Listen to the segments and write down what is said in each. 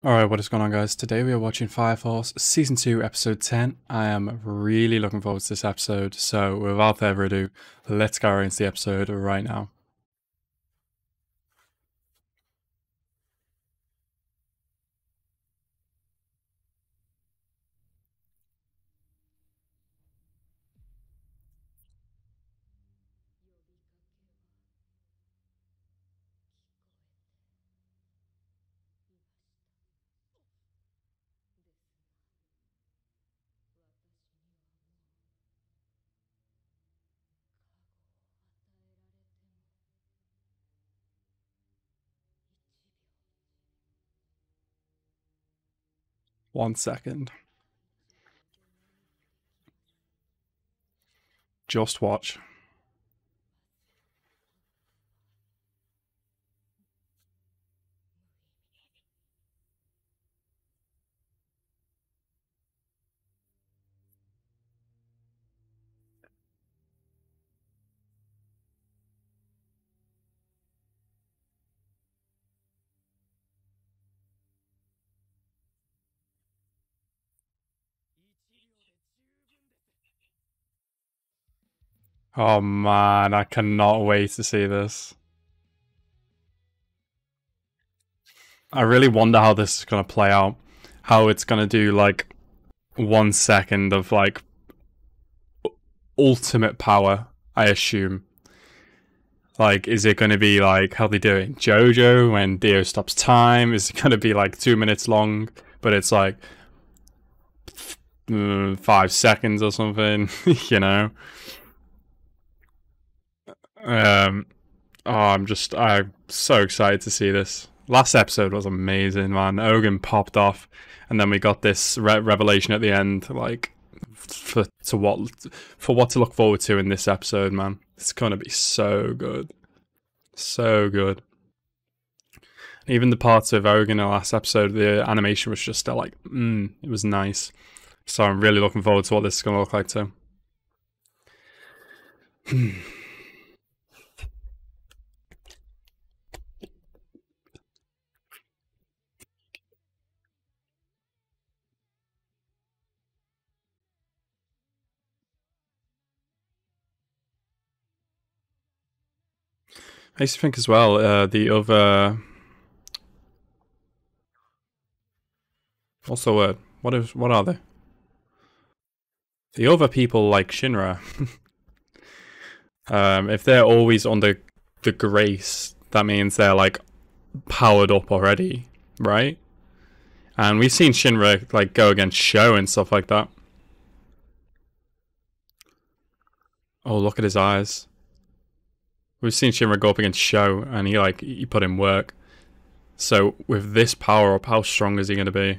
Alright, what is going on, guys? Today we are watching Fire Force Season 2, Episode 10. I am really looking forward to this episode, so without further ado, let's go right into the episode right now. One second. Just watch. Oh man, I cannot wait to see this. I really wonder how this is going to play out. How it's going to do like 1 second of like ultimate power, I assume. Like, is it going to be like how they do it in JoJo when Dio stops time? Is it going to be like 2 minutes long, but it's like 5 seconds or something? you know? Um, I'm so excited to see this. Last episode was amazing, man. Ogun popped off, and then we got this revelation at the end. Like, for what to look forward to in this episode, man. It's gonna be so good, so good. Even the parts of Ogun in the last episode, the animation was just still like, it was nice. So I'm really looking forward to what this is gonna look like too. I used to think as well, the other. What's the word? What are they? The other people like Shinra. If they're always under the grace, that means they're like powered up already, right? And we've seen Shinra like go against Sho and stuff like that. Oh, look at his eyes. We've seen Shinra go up against Sho, and he put in work. So with this power up, how strong is he going to be?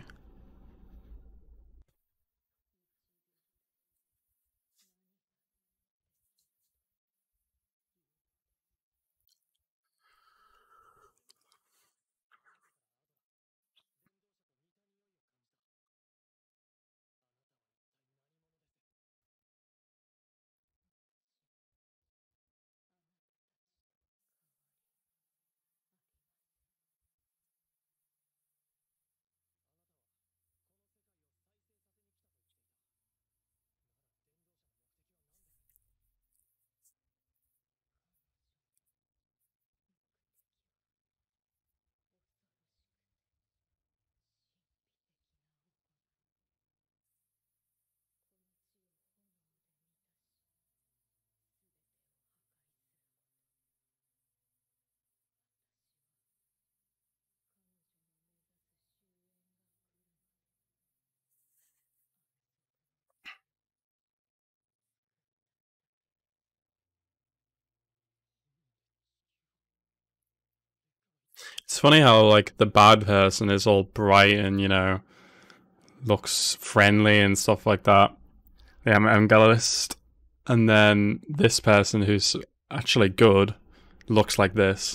It's funny how like the bad person is all bright and looks friendly and stuff like that. The evangelist, and then this person who's actually good looks like this.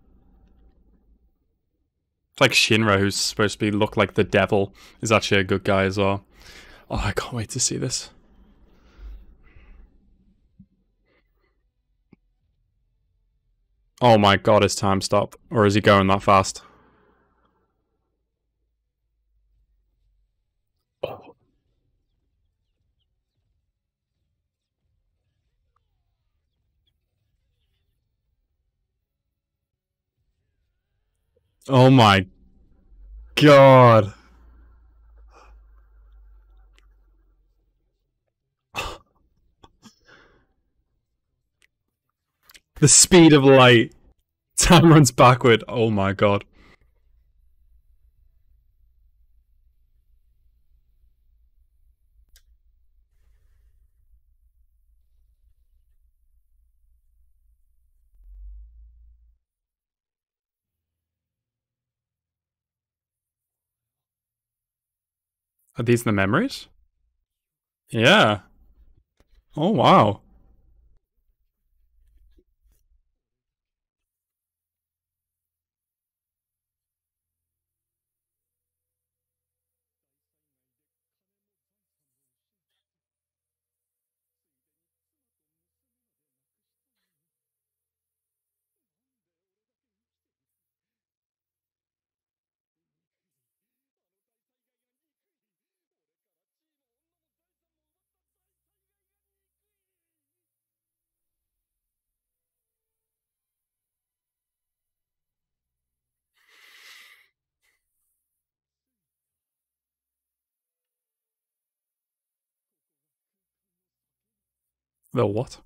It's like Shinra, who's supposed to be look like the devil, is actually a good guy as well. Oh, I can't wait to see this. Oh my god, is time stopped? Or is he going that fast? Oh my god. The speed of light. Time runs backward. Oh my god. Are these the memories? Yeah. Oh wow. The what?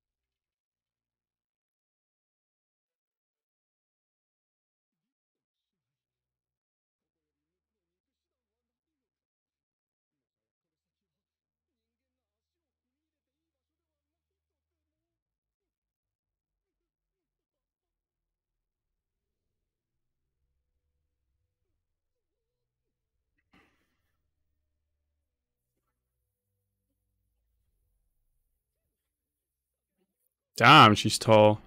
Damn, she's tall.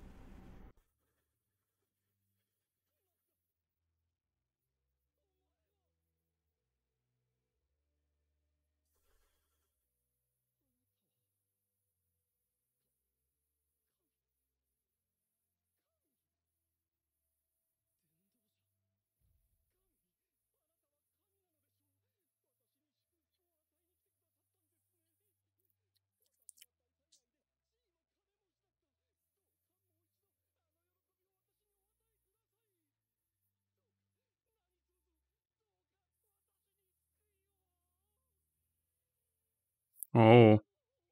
Oh.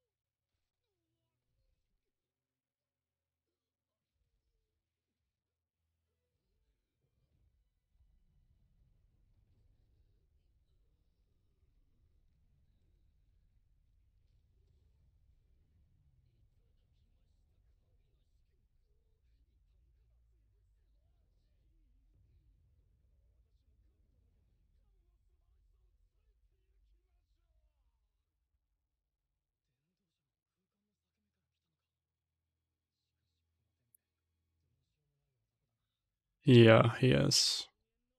Yeah, he is.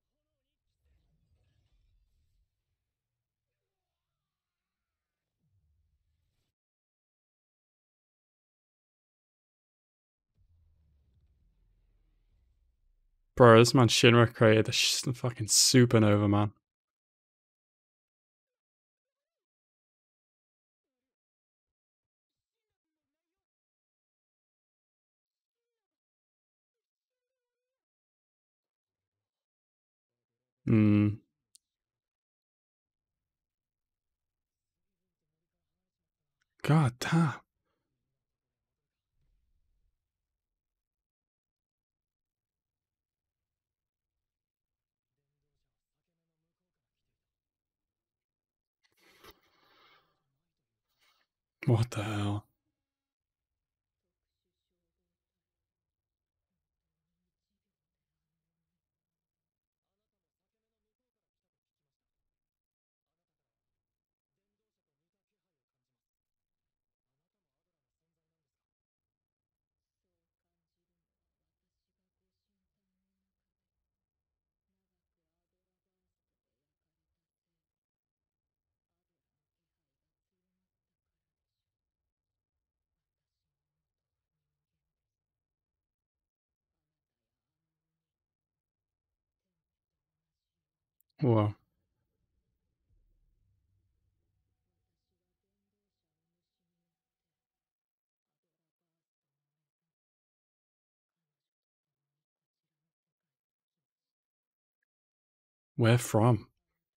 Bro, this man Shinra created the fucking supernova, man. Hmm. God damn. What the hell? Whoa. Where from?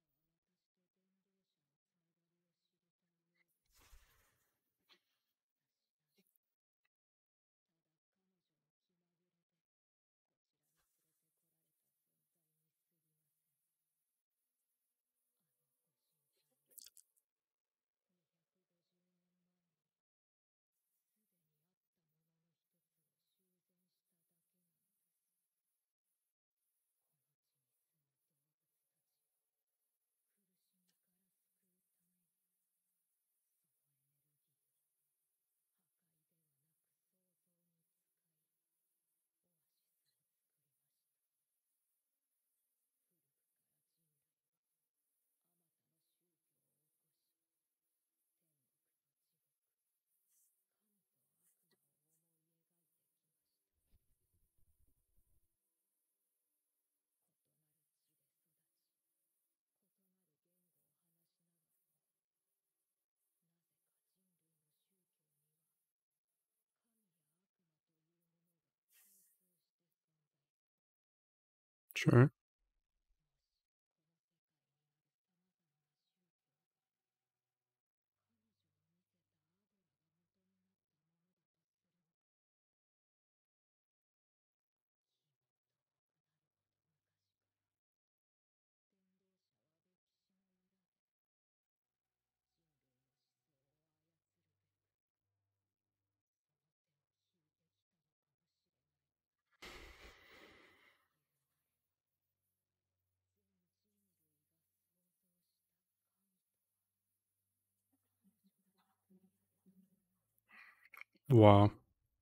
Sure. Wow.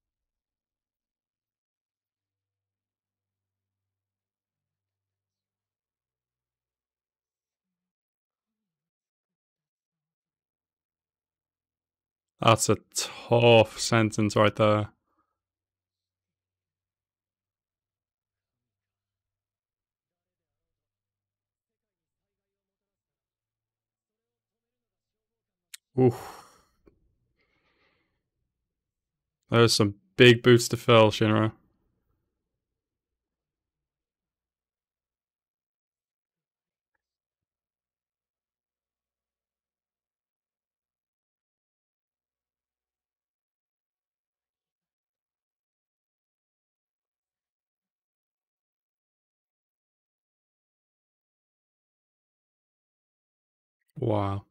That's a tough sentence right there. Oof. There's some big boots to fill, Shinra. Wow.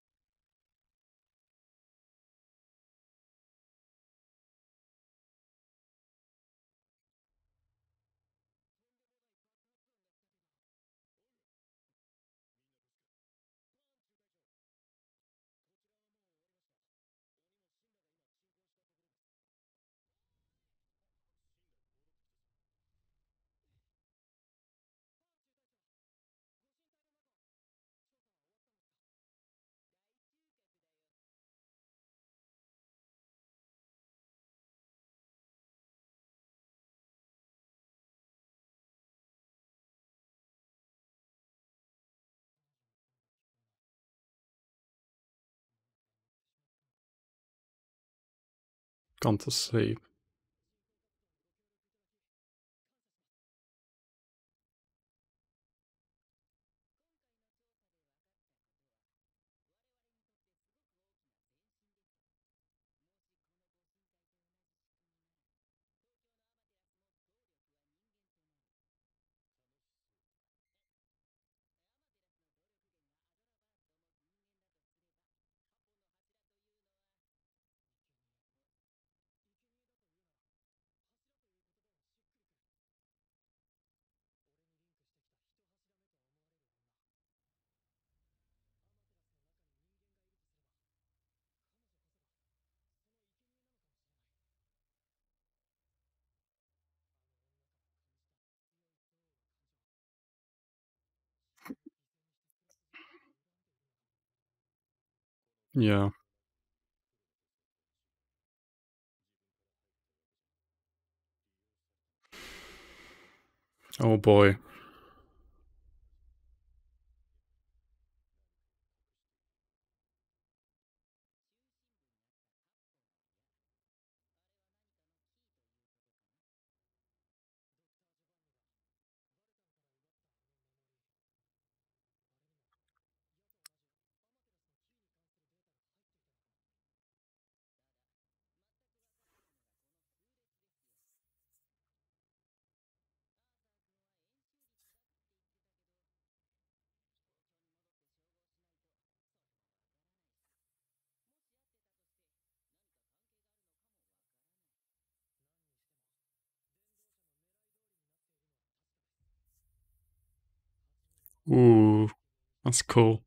Gone to sleep. Yeah. Oh boy. Ooh, that's cool.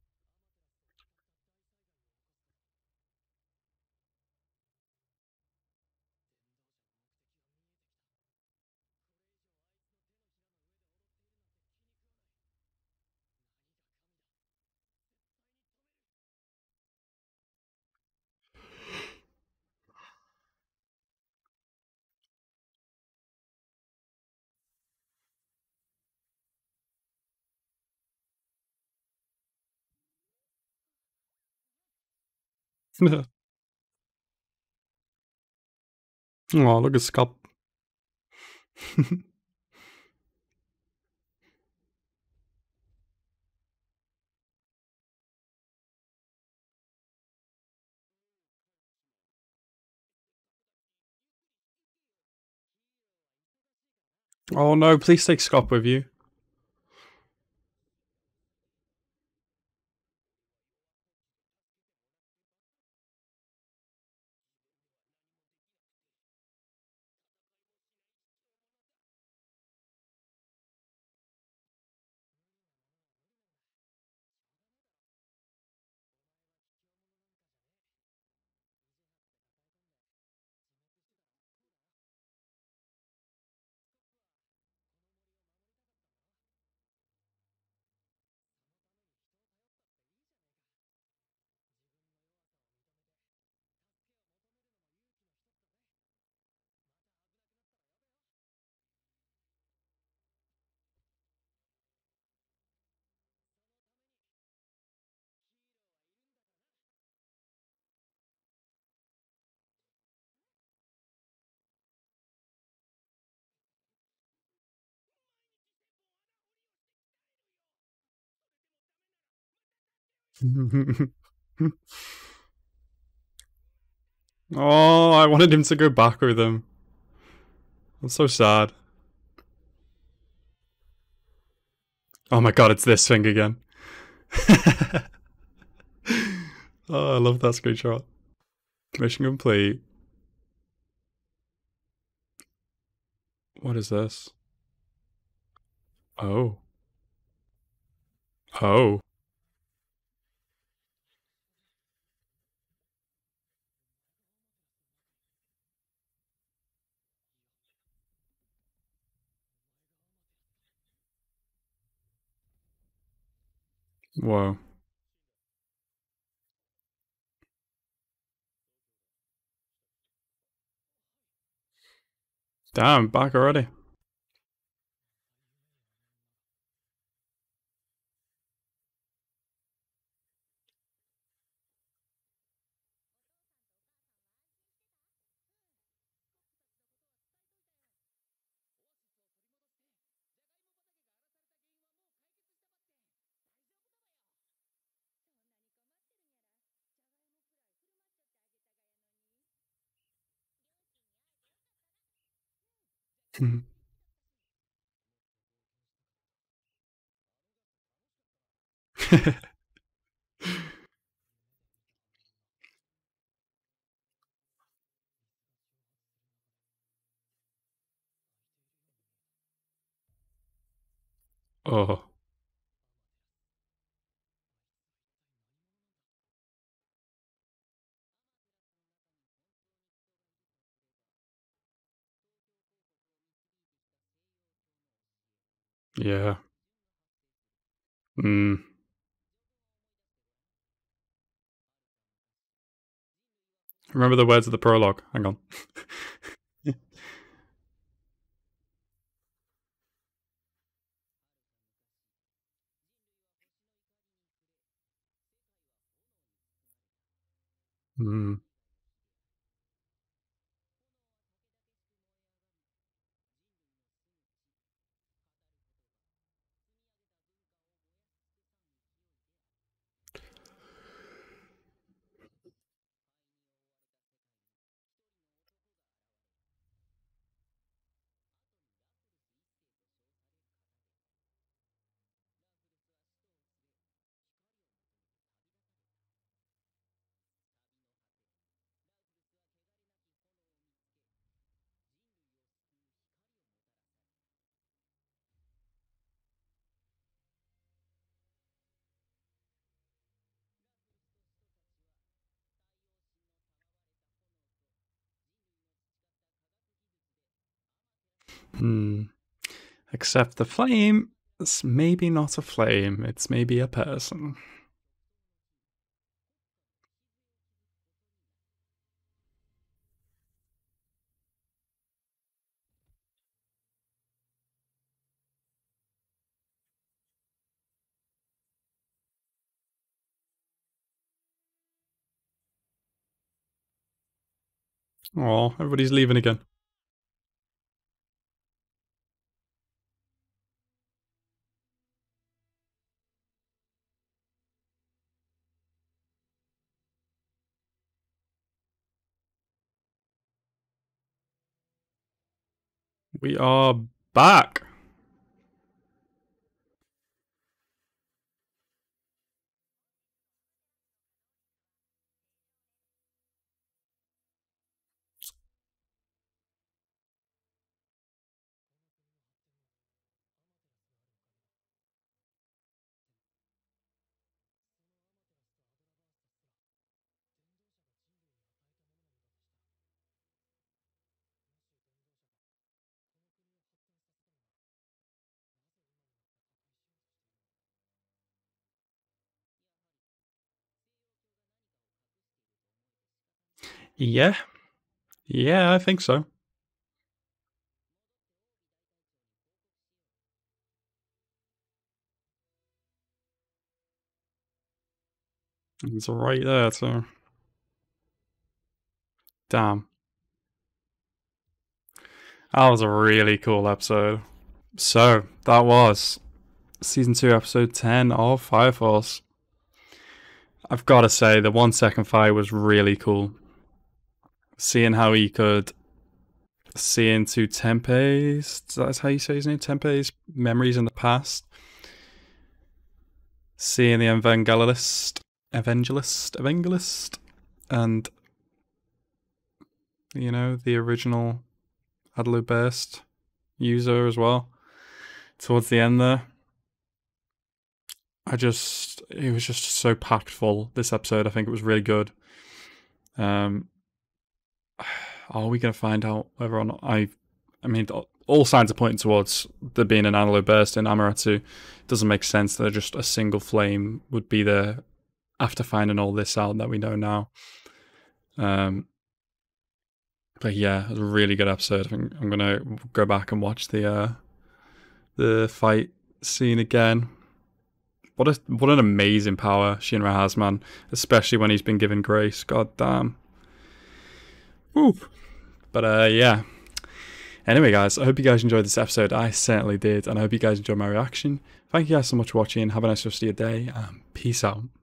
Oh, look at Scott. Oh no, please take Scott with you. Oh, I wanted him to go back with him. That's so sad. Oh my god, it's this thing again. Oh, I love that screenshot. Mission complete. What is this? Oh. Oh. Whoa. Damn, back already. Oh. Yeah. Mm. Remember the words of the prologue. Hang on. Mm. Except the flame, it's maybe not a flame, it's maybe a person. Oh, everybody's leaving again. We are back. Yeah. Yeah, I think so. It's right there, so. Damn. That was a really cool episode. So, that was season 2, episode 10 of Fire Force. I've got to say, the 1 second fight was really cool. Seeing how he could see into Tempe's, that's how you say his name, Tempe's memories in the past. Seeing the evangelist, and, you know, the original Adlu Burst user as well. Towards the end there, it was just so packed full, this episode. I think it was really good. Are we going to find out whether or not I mean, all signs are pointing towards there being an Analog Burst in Amaterasu. It doesn't make sense that just a single flame would be there after finding all this out that we know now. But yeah, it was a really good episode. I think I'm going to go back and watch the fight scene again. What an amazing power Shinra has, man. Especially when he's been given grace. God damn. Woo. But yeah. Anyway, guys, I hope you guys enjoyed this episode. I certainly did. And I hope you guys enjoyed my reaction. Thank you guys so much for watching. Have a nice rest of your day. Peace out.